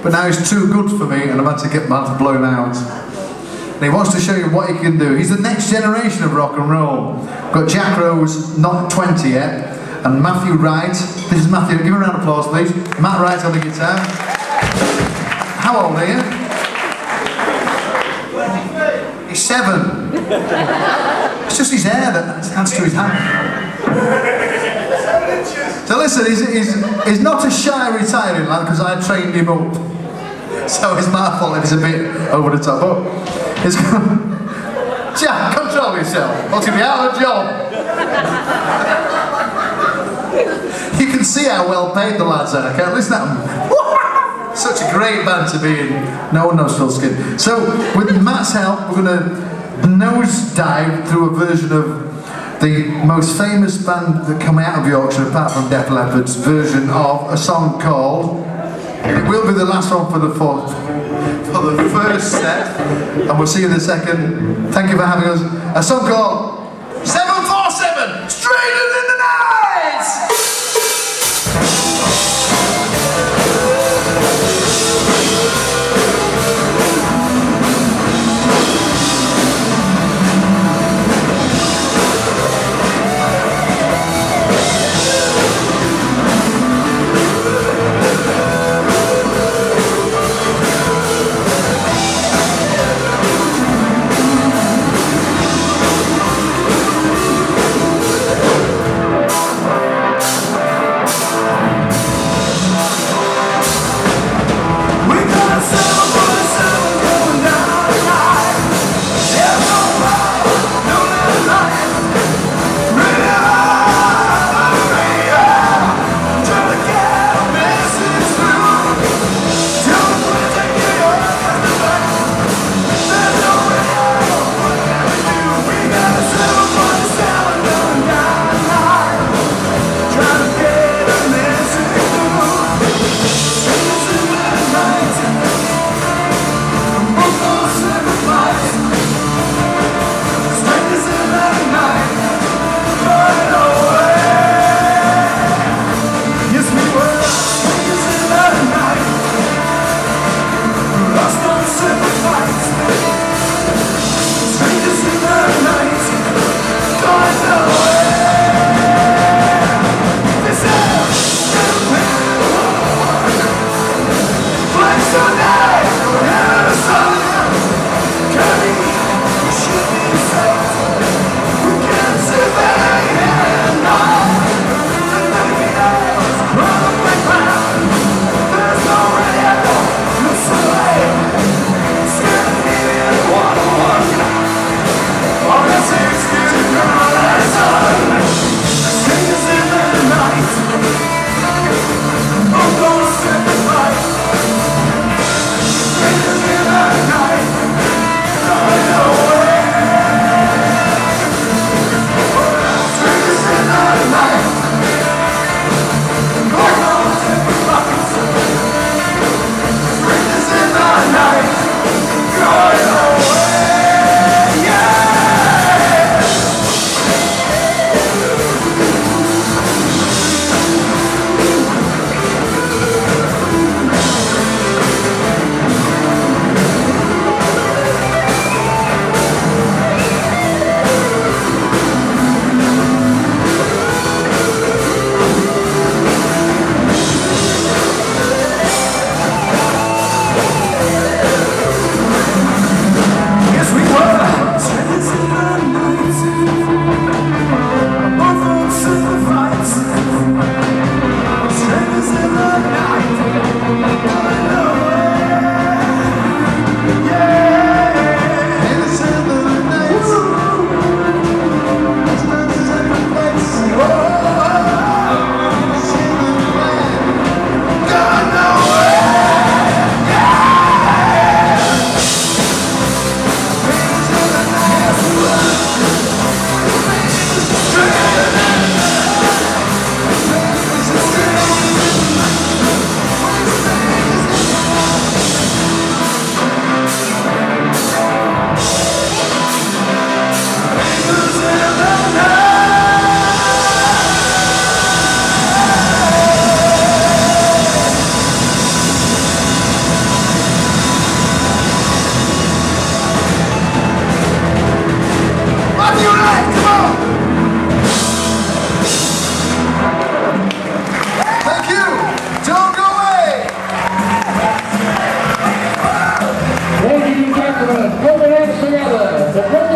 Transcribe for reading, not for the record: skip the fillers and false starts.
but now he's too good for me and I've had to get him to blow him out. And he wants to show you what he can do. He's the next generation of rock and roll. We've got Jack Rose, not 20 yet, and Matthew Wright. This is Matthew, give him a round of applause please. Matt Wright on the guitar. How old are you? He's 7. It's just his hair that adds to his hand. So listen, he's not a shy retiring lad because I trained him up. So it's my fault if he's a bit over the top. But it's Jack, control yourself. Or to be out of a job. You can see how well paid the lads are. Can't listen to them. Such a great band to be in. No one knows Phil Skin. So with Matt's help, we're going to nose dive through a version of the most famous band that come out of Yorkshire, apart from Def Leppard's version of a song called. It will be the last one for the first set, and we'll see you in a second. Thank you for having us. A song called 747, Straighter Than the Night! gentlemen, put your hands together.